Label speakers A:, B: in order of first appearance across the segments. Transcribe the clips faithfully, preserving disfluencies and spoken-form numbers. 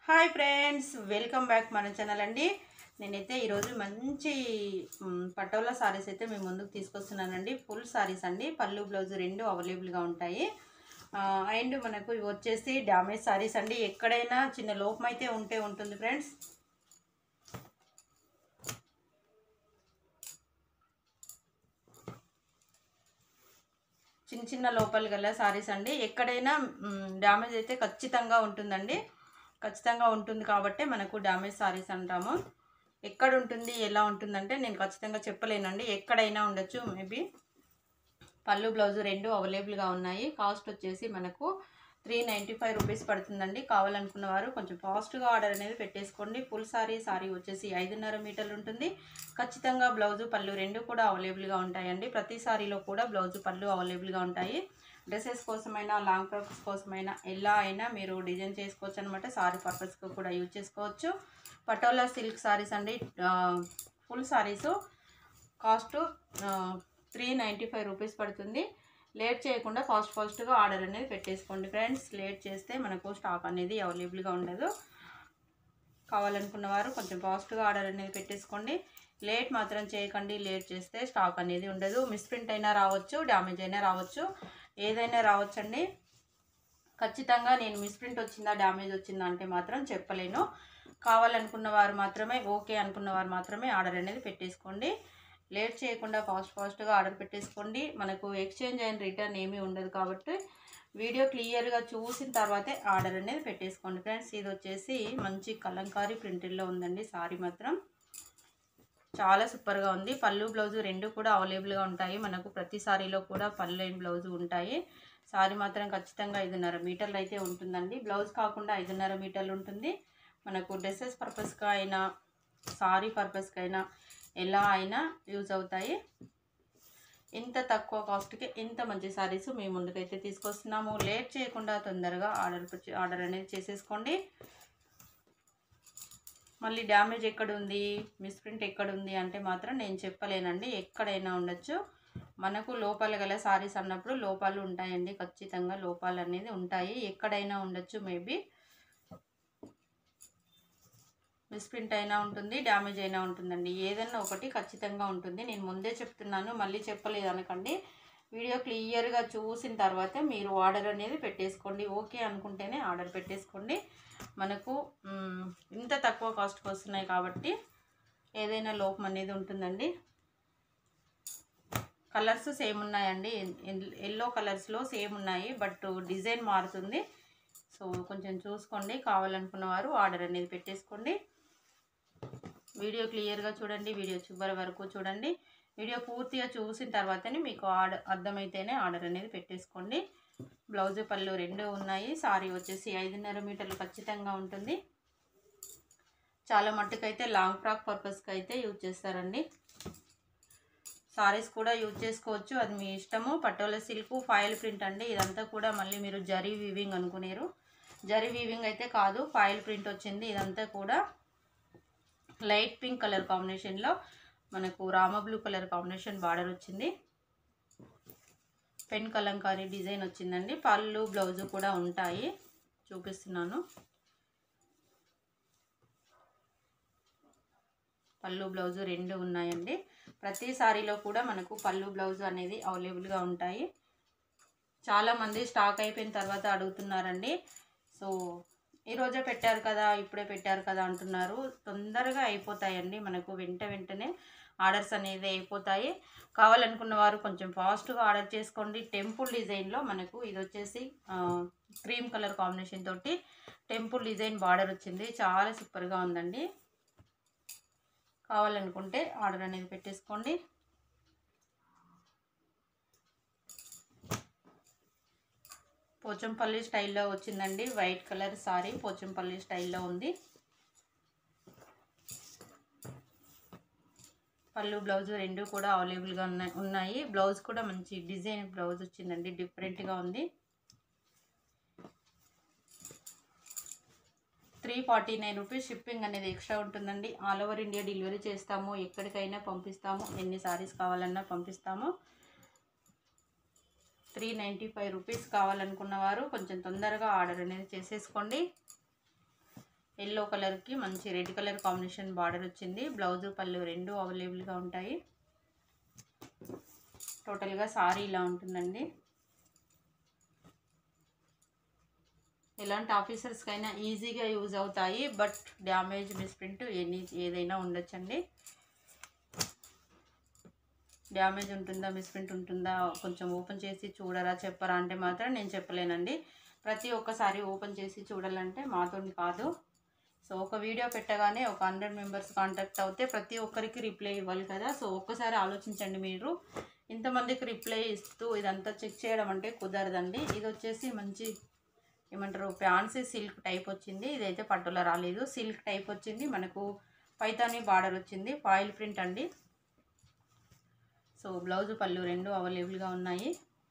A: Hi friends, welcome back మన channel అండి. నేనైతే ఈరోజు మంచి పటోలా సారీస్ అయితే మేము ముందుకు తీసుకొస్తున్నానండి. ఫుల్ సారీస్ అండి, పళ్ళు బ్లౌజ్ రెండు అవైలబుల్గా ఉంటాయి. అండ్ మనకు ఇవి వచ్చేసి డ్యామేజ్ సారీస్ అండి. ఎక్కడైనా చిన్న లోపం అయితే ఉంటే ఉంటుంది ఫ్రెండ్స్. చిన్న చిన్న లోపాలు గల సారీస్ అండి. ఎక్కడైనా డ్యామేజ్ అయితే ఖచ్చితంగా ఉంటుందండి. ఖచ్చితంగా ఉంటుంది కాబట్టి మనకు డ్యామేజ్ సారీస్ అంటాము. ఎక్కడ ఉంటుంది, ఎలా ఉంటుందంటే నేను ఖచ్చితంగా చెప్పలేనండి. ఎక్కడైనా ఉండొచ్చు. మేబీ పళ్ళు బ్లౌజ్ రెండు అవైలబుల్గా ఉన్నాయి. కాస్ట్ వచ్చేసి మనకు త్రీ నైంటీ ఫైవ్ రూపీస్ పడుతుందండి. కావాలనుకున్న వారు కొంచెం ఫాస్ట్గా ఆర్డర్ అనేది పెట్టేసుకోండి. ఫుల్ సారీ సారీ వచ్చేసి ఐదున్నర మీటర్లు ఉంటుంది. ఖచ్చితంగా బ్లౌజు పళ్ళు రెండు కూడా అవైలబుల్గా ఉంటాయండి. ప్రతి సారీలో కూడా బ్లౌజు పళ్ళు అవైలబుల్గా ఉంటాయి. డ్రెస్సెస్ కోసమైనా, లాంగ్ ఫ్రాక్స్ కోసమైనా ఎలా అయినా మీరు డిజైన్ చేసుకోవచ్చు అనమాట. సారీ పర్పస్గా కూడా యూజ్ చేసుకోవచ్చు. పటోలా సిల్క్ సారీస్ అండి. Full saris cost three ninety five rupees పడుతుంది. లేట్ చేయకుండా ఫాస్ట్ ఫాస్ట్గా ఆర్డర్ అనేది పెట్టేసుకోండి ఫ్రెండ్స్. లేట్ చేస్తే మనకు స్టాక్ అనేది అవైలబుల్గా ఉండదు. కావాలనుకున్న వారు కొంచెం ఫాస్ట్గా ఆర్డర్ అనేది పెట్టేసుకోండి. లేట్ మాత్రం చేయకండి. లేట్ చేస్తే స్టాక్ అనేది ఉండదు. మిస్ప్రింట్ అయినా రావచ్చు, డ్యామేజ్ అయినా రావచ్చు, ఏదైనా రావచ్చండి. ఖచ్చితంగా నేను మిస్ప్రింట్ వచ్చిందా, డ్యామేజ్ వచ్చిందా అంటే మాత్రం చెప్పలేను. కావాలనుకున్న వారు మాత్రమే, ఓకే అనుకున్న వారు మాత్రమే ఆర్డర్ అనేది పెట్టేసుకోండి. లేట్ చేయకుండా ఫాస్ట్ ఫాస్ట్గా ఆర్డర్ పెట్టేసుకోండి. మనకు ఎక్స్చేంజ్ అండ్ రిటర్న్ ఏమీ ఉండదు కాబట్టి వీడియో క్లియర్గా చూసిన తర్వాతే ఆర్డర్ అనేది పెట్టేసుకోండి ఫ్రెండ్స్. ఇది వచ్చేసి మంచి కలంకారీ ప్రింటెడ్లో ఉందండి. సారీ మాత్రం చాలా సూపర్గా ఉంది. పళ్ళు బ్లౌజు రెండు కూడా అవైలబుల్గా ఉంటాయి. మనకు ప్రతి సారీలో కూడా పళ్ళు అండ్ బ్లౌజు ఉంటాయి. సారీ మాత్రం ఖచ్చితంగా ఐదున్నర మీటర్లు అయితే ఉంటుందండి. బ్లౌజ్ కాకుండా ఐదున్నర మీటర్లు ఉంటుంది. మనకు డ్రెస్సెస్ పర్పస్గా అయినా, సారీ పర్పస్కి అయినా, ఎలా అయినా యూజ్ అవుతాయి. ఇంత తక్కువ కాస్ట్కి ఇంత మంచి సారీస్ మీ ముందుకైతే తీసుకొస్తున్నాము. లేట్ చేయకుండా తొందరగా ఆర్డర్ ఆర్డర్ అనేది చేసేసుకోండి. మళ్ళీ డ్యామేజ్ ఎక్కడుంది, మిస్ప్రింట్ ఎక్కడుంది అంటే మాత్రం నేను చెప్పలేనండి. ఎక్కడైనా ఉండొచ్చు. మనకు లోపాలు గల సారీస్ అన్నప్పుడు లోపాలు ఉంటాయండి. ఖచ్చితంగా లోపాలు అనేది ఉంటాయి. ఎక్కడైనా ఉండొచ్చు. మేబీ మిస్ప్రింట్ అయినా ఉంటుంది, డ్యామేజ్ అయినా ఉంటుందండి. ఏదన్నా ఒకటి ఖచ్చితంగా ఉంటుంది. నేను ముందే చెప్తున్నాను, మళ్ళీ చెప్పలేదు అనకండి. వీడియో క్లియర్గా చూసిన తర్వాతే మీరు ఆర్డర్ అనేది పెట్టేసుకోండి. ఓకే అనుకుంటేనే ఆర్డర్ పెట్టేసుకోండి. మనకు ఇంత తక్కువ కాస్ట్కి వస్తున్నాయి కాబట్టి ఏదైనా లోపం అనేది ఉంటుందండి. కలర్స్ సేమ్ ఉన్నాయండి. ఎల్లో కలర్స్లో సేమ్ ఉన్నాయి, బట్ డిజైన్ మారుతుంది. సో కొంచెం చూసుకోండి. కావాలనుకున్న వారు ఆర్డర్ అనేది పెట్టేసుకోండి. వీడియో క్లియర్గా చూడండి. వీడియో చివరి వరకు చూడండి. వీడియో పూర్తిగా చూసిన తర్వాతనే మీకు ఆర్డర్ అర్థమైతేనే ఆర్డర్ అనేది పెట్టేసుకోండి. బ్లౌజ్ పళ్ళు రెండు ఉన్నాయి. సారీ వచ్చేసి ఐదున్నర మీటర్లు ఖచ్చితంగా ఉంటుంది. చాలా మట్టుకైతే లాంగ్ ఫ్రాక్ పర్పస్కి అయితే యూజ్ చేస్తారండి. సారీస్ కూడా యూజ్ చేసుకోవచ్చు, అది మీ ఇష్టము. పటోలా సిల్క్ ఫాయిల్ ప్రింట్ అండి. ఇదంతా కూడా మళ్ళీ మీరు జరీ వీవింగ్ అనుకునేరు. జరీ వీవింగ్ అయితే కాదు, ఫాయిల్ ప్రింట్ వచ్చింది. ఇదంతా కూడా లైట్ పింక్ కలర్ కాంబినేషన్లో మనకు Rama blue colour combination border వచ్చింది. పెన్ కలంకారీ డిజైన్ వచ్చిందండి. పళ్ళు బ్లౌజు కూడా ఉంటాయి, చూపిస్తున్నాను. పళ్ళు బ్లౌజు రెండు ఉన్నాయండి. ప్రతి సారీలో కూడా మనకు పళ్ళు బ్లౌజు అనేది అవైలబుల్గా ఉంటాయి. చాలామంది స్టాక్ అయిపోయిన తర్వాత అడుగుతున్నారండి. సో ఈరోజే పెట్టారు కదా, ఇప్పుడే పెట్టారు కదా అంటున్నారు. తొందరగా అయిపోతాయండి. మనకు వెంట వెంటనే ఆర్డర్స్ అనేది అయిపోతాయి. కావాలనుకున్న వారు కొంచెం ఫాస్ట్గా ఆర్డర్ చేసుకోండి. టెంపుల్ డిజైన్లో మనకు ఇది వచ్చేసి క్రీమ్ కలర్ కాంబినేషన్ తోటి టెంపుల్ డిజైన్ బార్డర్ వచ్చింది. చాలా సూపర్గా ఉందండి. కావాలనుకుంటే ఆర్డర్ అనేది పెట్టేసుకోండి. పోచంపల్లి స్టైల్లో వచ్చిందండి. వైట్ కలర్ సారీ పోచంపల్లి స్టైల్లో ఉంది. పళ్ళు బ్లౌజ్ రెండు కూడా అవైలబుల్గా ఉన్నాయి. బ్లౌజ్ కూడా మంచి డిజైన్ బ్లౌజ్ వచ్చిందండి. డిఫరెంట్గా ఉంది. Three forty nine rupees shipping అనేది ఎక్స్ట్రా ఉంటుందండి. ఆల్ ఓవర్ ఇండియా డెలివరీ చేస్తాము. ఎక్కడికైనా పంపిస్తాము. ఎన్ని సారీస్ కావాలన్నా పంపిస్తాము. త్రీ నైంటీ ఫైవ్ రూపీస్ కావాలనుకున్న వారు కొంచెం తొందరగా ఆర్డర్ అనేది చేసేసుకోండి. ఎల్లో కలర్కి మంచి రెడ్ కలర్ కాంబినేషన్ బార్డర్ వచ్చింది. బ్లౌజు పళ్ళు రెండు అవైలబుల్గా ఉంటాయి. టోటల్గా సారీ ఇలా ఉంటుందండి. ఎలాంటి ఆఫీసర్స్కైనా ఈజీగా యూజ్ అవుతాయి. బట్ డ్యామేజ్ మిస్ప్రింట్ ఎనీ ఏదైనా ఉండొచ్చండి. డ్యామేజ్ ఉంటుందా మిస్ప్రింట్ ఉంటుందా కొంచెం ఓపెన్ చేసి చూడరా చెప్పరా అంటే మాత్రం నేను చెప్పలేనండి. ప్రతి ఒక్కసారి ఓపెన్ చేసి చూడాలంటే మాతో కాదు. సో ఒక వీడియో పెట్టగానే ఒక హండ్రెడ్ మెంబర్స్ కాంటాక్ట్ అవుతే ప్రతి ఒక్కరికి రిప్లై ఇవ్వాలి కదా. సో ఒక్కసారి ఆలోచించండి, మీరు ఇంతమందికి రిప్లై ఇస్తూ ఇదంతా చెక్ చేయడం అంటే కుదరదండి. ఇది వచ్చేసి మంచి ఏమంటారు ఫ్యాన్సీ సిల్క్ టైప్ వచ్చింది. ఇదైతే పట్టులో రాలేదు, సిల్క్ టైప్ వచ్చింది. మనకు పైతాని బార్డర్ వచ్చింది, ఫాయిల్ ప్రింట్ అండి. సో బ్లౌజు పళ్ళు రెండు అవైలబుల్గా ఉన్నాయి.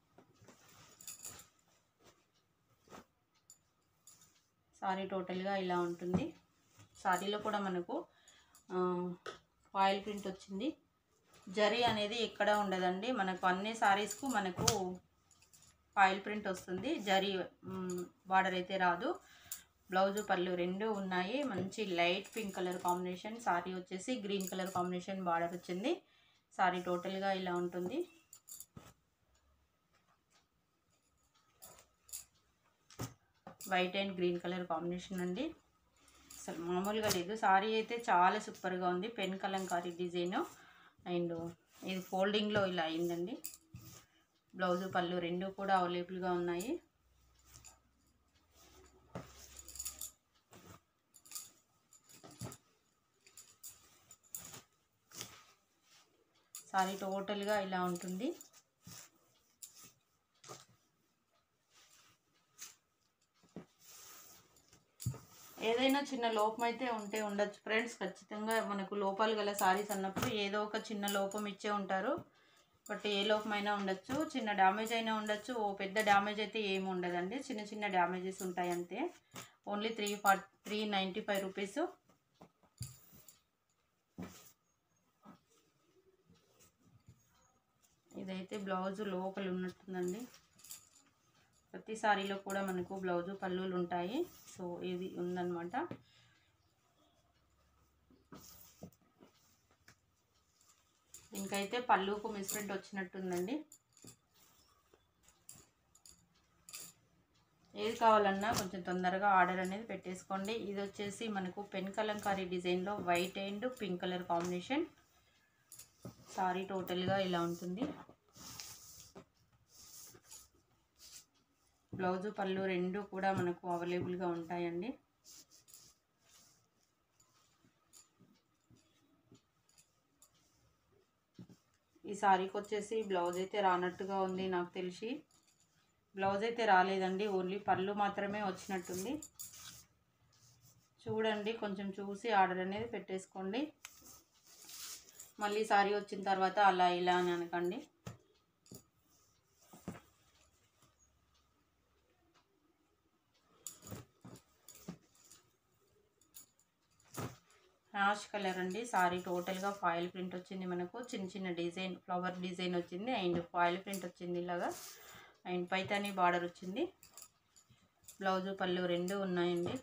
A: సారీ టోటల్గా ఇలా ఉంటుంది. సారీలో కూడా మనకు ఫాయిల్ ప్రింట్ వచ్చింది. జరీ అనేది ఎక్కడ ఉండదండి. మనకు అన్ని సారీస్కు మనకు ఫాయిల్ ప్రింట్ వస్తుంది, జరీ బార్డర్ అయితే రాదు. బ్లౌజు పళ్ళు రెండు ఉన్నాయి. మంచి light pink colour combination. Sari వచ్చేసి గ్రీన్ కలర్ కాంబినేషన్ బార్డర్ వచ్చింది. సారీ టోటల్గా ఇలా ఉంటుంది. White and green colour combination అండి. అసలు మామూలుగా లేదు. సారీ అయితే చాలా సూపర్గా ఉంది. పెన్ కలంకారీ డిజైన్ అండ్ ఇది ఫోల్డింగ్లో ఇలా అయిందండి. బ్లౌజు పళ్ళు రెండు కూడా అవైలబుల్గా ఉన్నాయి. సారీ టోటల్గా ఇలా ఉంటుంది. ఏదైనా చిన్న లోపం అయితే ఉంటే ఉండొచ్చు ఫ్రెండ్స్. ఖచ్చితంగా మనకు లోపాలు గల సారీస్ అన్నప్పుడు ఏదో ఒక చిన్న లోపం ఇచ్చే ఉంటారు. బట్ ఏ లోపమైనా ఉండొచ్చు, చిన్న డ్యామేజ్ అయినా ఉండొచ్చు. ఓ పెద్ద డ్యామేజ్ అయితే ఏమి ఉండదండి, చిన్న చిన్న డ్యామేజెస్ ఉంటాయి అంతే. Only three forty three ninety five rupees. ఇదైతే బ్లౌజు లోపల ఉన్నట్టుందండి. ప్రతి సారీలో కూడా మనకు బ్లౌజు పళ్ళులు ఉంటాయి. సో ఇది ఉందన్నమాట. ఇంకైతే పళ్ళుకు మిస్ప్రింట్ వచ్చినట్టుందండి. ఏది కావాలన్నా కొంచెం తొందరగా ఆర్డర్ అనేది పెట్టేసుకోండి. ఇది వచ్చేసి మనకు పెన్ కలంకారీ డిజైన్లో white and pink colour combination. Sari టోటల్గా ఇలా ఉంటుంది. బ్లౌజు పళ్ళు రెండు కూడా మనకు అవైలబుల్గా ఉంటాయండి. ఈ సారీకి వచ్చేసి బ్లౌజ్ అయితే రానట్టుగా ఉంది నాకు తెలిసి. బ్లౌజ్ అయితే రాలేదండి, ఓన్లీ పళ్ళు మాత్రమే వచ్చినట్టుంది. చూడండి, కొంచెం చూసి ఆర్డర్ అనేది పెట్టేసుకోండి. మళ్ళీ సారీ వచ్చిన తర్వాత అలా ఇలా అని అనకండి. యాష్ కలర్ అండి. సారీ టోటల్గా ఫాయిల్ ప్రింట్ వచ్చింది. మనకు చిన్న చిన్న డిజైన్ ఫ్లవర్ డిజైన్ వచ్చింది అండ్ ఫాయిల్ ప్రింట్ వచ్చింది ఇలాగా. అండ్ పైతాని బార్డర్ వచ్చింది. బ్లౌజు పళ్ళు రెండు ఉన్నాయండి.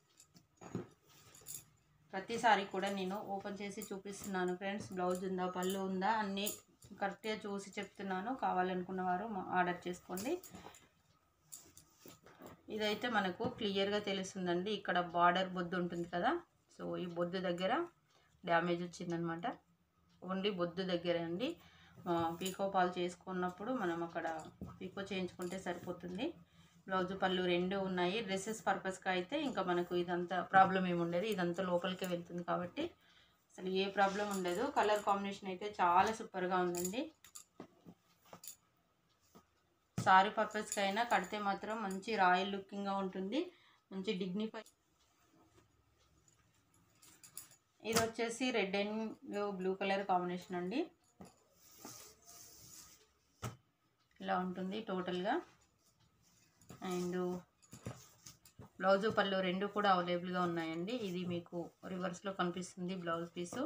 A: ప్రతి సారీ కూడా నేను ఓపెన్ చేసి చూపిస్తున్నాను ఫ్రెండ్స్. బ్లౌజ్ ఉందా పళ్ళు ఉందా అన్నీ కరెక్ట్గా చూసి చెప్తున్నాను. కావాలనుకున్న వారు ఆర్డర్ చేసుకోండి. ఇదైతే మనకు క్లియర్గా తెలుస్తుందండి. ఇక్కడ బార్డర్ బొద్దు ఉంటుంది కదా, సో ఈ బొద్దు దగ్గర డ్యామేజ్ వచ్చిందనమాట. ఓన్లీ బొద్దు దగ్గరే అండి. పీకో పాలు చేసుకున్నప్పుడు మనం అక్కడ పీకో చేయించుకుంటే సరిపోతుంది. బ్లౌజు పళ్ళు రెండు ఉన్నాయి. డ్రెస్సెస్ పర్పస్గా అయితే ఇంకా మనకు ఇదంతా ప్రాబ్లం ఏమి ఉండదు, ఇదంతా లోపలికే వెళ్తుంది కాబట్టి అసలు ఏ ప్రాబ్లం ఉండదు. కలర్ కాంబినేషన్ అయితే చాలా సూపర్గా ఉందండి. సారీ పర్పస్కి అయినా కడితే మాత్రం మంచి రాయల్ లుకింగ్గా ఉంటుంది, మంచి డిగ్నిఫై. ఇది వచ్చేసి red and blue colour combination అండి. ఇలా ఉంటుంది టోటల్గా. అండ్ బ్లౌజు పళ్ళు రెండు కూడా అవైలబుల్గా ఉన్నాయండి. ఇది మీకు రివర్స్లో కనిపిస్తుంది బ్లౌజ్ పీసు.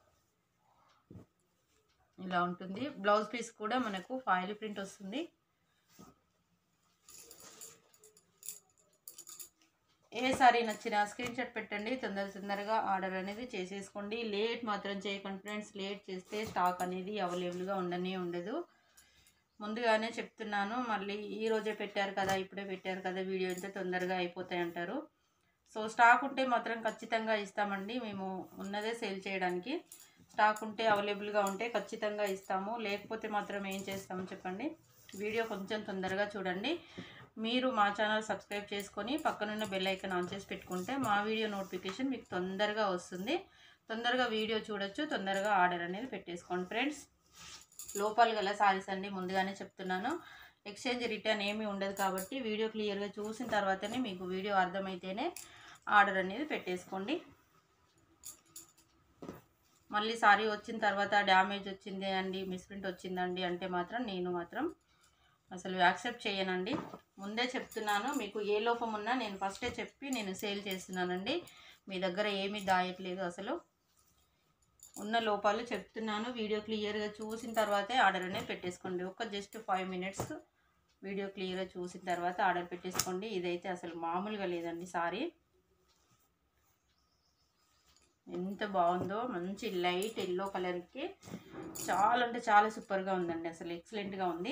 A: ఇలా ఉంటుంది. బ్లౌజ్ పీస్ కూడా మనకు ఫాయిల్ ప్రింట్ వస్తుంది. ఏ సారీ నచ్చినా స్క్రీన్ షాట్ పెట్టండి, తొందర తొందరగా ఆర్డర్ అనేది చేసేసుకోండి. లేట్ మాత్రం చేయకండి ఫ్రెండ్స్, లేట్ చేస్తే స్టాక్ అనేది అవైలబుల్గా ఉండనే ఉండదు. ముందుగానే చెప్తున్నాను, మళ్ళీ ఈరోజే పెట్టారు కదా, ఇప్పుడే పెట్టారు కదా, వీడియో ఇంత తొందరగా అయిపోతాయి అంటారు. సో స్టాక్ ఉంటే మాత్రం ఖచ్చితంగా ఇస్తామండి. మేము ఉన్నదే సేల్ చేయడానికి. స్టాక్ ఉంటే అవైలబుల్గా ఉంటే ఖచ్చితంగా ఇస్తాము. లేకపోతే మాత్రం ఏం చేస్తాము చెప్పండి. వీడియో కొంచెం తొందరగా చూడండి. మీరు మా ఛానల్ సబ్స్క్రైబ్ చేసుకొని పక్కనున్న బెల్ ఐకాన్ ఆన్ చేసి పెట్టుకుంటే మా వీడియో నోటిఫికేషన్ మీకు తొందరగా వస్తుంది. తొందరగా వీడియో చూడొచ్చు, తొందరగా ఆర్డర్ అనేది పెట్టేసుకోండి ఫ్రెండ్స్. లోపల గల సారీస్ అండి, ముందుగానే చెప్తున్నాను, ఎక్స్చేంజ్ రిటర్న్ ఏమీ ఉండదు కాబట్టి వీడియో క్లియర్గా చూసిన తర్వాతనే మీకు వీడియో అర్థమైతేనే ఆర్డర్ అనేది పెట్టేసుకోండి. మళ్ళీ సారీ వచ్చిన తర్వాత డ్యామేజ్ వచ్చింది అండి, మిస్ప్రింట్ వచ్చిందండి అంటే మాత్రం నేను మాత్రం అసలు యాక్సెప్ట్ చేయనండి. ముందే చెప్తున్నాను, మీకు ఏ లోపం ఉన్నా నేను ఫస్టే చెప్పి నేను సేల్ చేస్తున్నానండి. మీ దగ్గర ఏమీ దాయట్లేదు, అసలు ఉన్న లోపాలు చెప్తున్నాను. వీడియో క్లియర్గా చూసిన తర్వాతే ఆర్డర్ అనేది పెట్టేసుకోండి. ఒక జస్ట్ ఫైవ్ మినిట్స్ వీడియో క్లియర్గా చూసిన తర్వాత ఆర్డర్ పెట్టేసుకోండి. ఇదైతే అసలు మామూలుగా లేదండి సారీ. ఎంత బాగుందో, మంచి లైట్ ఎల్లో కలర్కి చాలా అంటే చాలా సూపర్గా ఉందండి, అసలు ఎక్సలెంట్గా ఉంది.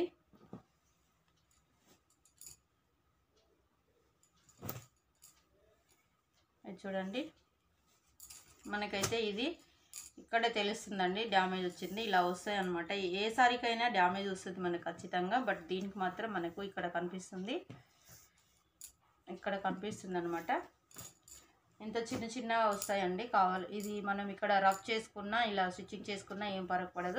A: అది చూడండి, మనకైతే ఇది ఇక్కడే తెలుస్తుందండి డ్యామేజ్ వచ్చింది. ఇలా వస్తాయి అన్నమాట. ఏ సారీకైనా డ్యామేజ్ వస్తుంది మనకు ఖచ్చితంగా, బట్ దీనికి మాత్రం మనకు ఇక్కడ కనిపిస్తుంది, ఇక్కడ కనిపిస్తుంది అనమాట. ఎంత చిన్న చిన్నగా వస్తాయండి. కావాలి ఇది మనం ఇక్కడ రఫ్ చేసుకున్నా ఇలా స్టిచ్చింగ్ చేసుకున్నా ఏం ఫరక్ పడదు.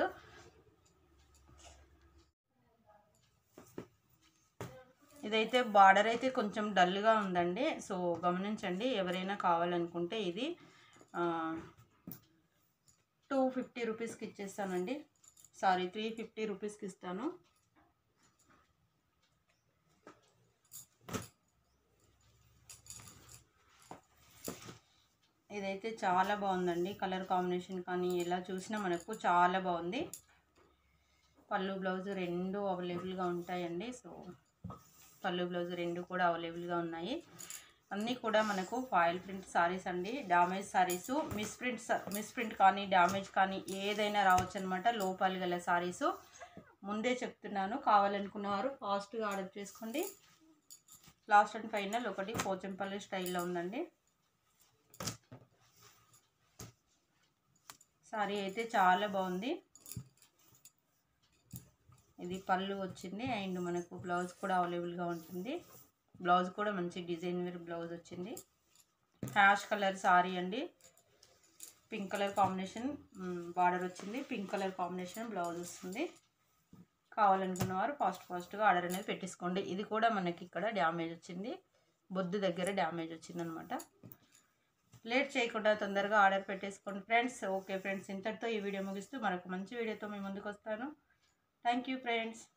A: ఇదైతే బార్డర్ అయితే కొంచెం డల్గా ఉందండి, సో గమనించండి. ఎవరైనా కావాలనుకుంటే ఇది టూ ఫిఫ్టీ రూపీస్కి ఇచ్చేస్తానండి. సారీ త్రీ ఫిఫ్టీ రూపీస్కి ఇస్తాను. ఇదైతే చాలా బాగుందండి, కలర్ కాంబినేషన్ కానీ ఎలా చూసినా మనకు చాలా బాగుంది. పళ్ళు బ్లౌజ్ రెండు అవైలబుల్గా ఉంటాయండి. సో పళ్ళు బ్లౌజ్ రెండు కూడా అవైలబుల్గా ఉన్నాయి. అన్నీ కూడా మనకు ఫాయిల్ ప్రింట్ సారీస్ అండి. డ్యామేజ్ సారీసు, మిస్ప్రింట్ మిస్ప్రింట్ కానీ డ్యామేజ్ కానీ ఏదైనా రావచ్చు అనమాట. లోపాలు గల సారీసు ముందే చెప్తున్నాను. కావాలనుకున్నవారు ఫాస్ట్గా ఆర్డర్ చేసుకోండి. లాస్ట్ అండ్ ఫైనల్ ఒకటి పోచంపల్లి స్టైల్లో ఉందండి. సారీ అయితే చాలా బాగుంది. ఇది పళ్ళు వచ్చింది అండ్ మనకు బ్లౌజ్ కూడా అవైలబుల్గా ఉంటుంది. బ్లౌజ్ కూడా మంచి డిజైన్ వేర్ బ్లౌజ్ వచ్చింది. హ్యాష్ కలర్ సారీ అండి, పింక్ కలర్ కాంబినేషన్ బార్డర్ వచ్చింది, పింక్ కలర్ కాంబినేషన్ బ్లౌజ్ వస్తుంది. కావాలనుకున్నవారు ఫాస్ట్ ఫాస్ట్గా ఆర్డర్ అనేది పెట్టేసుకోండి. ఇది కూడా మనకి ఇక్కడ డ్యామేజ్ వచ్చింది, బొద్దు దగ్గర డ్యామేజ్ వచ్చింది అనమాట. లేట్ చేయకుండా తొందరగా ఆర్డర్ పెట్టేసుకోండి ఫ్రెండ్స్. ఓకే ఫ్రెండ్స్, ఇంతటితో ఈ వీడియో ముగిస్తూ మరొక మంచి వీడియోతో మీ ముందుకు వస్తాను. Thank you friends.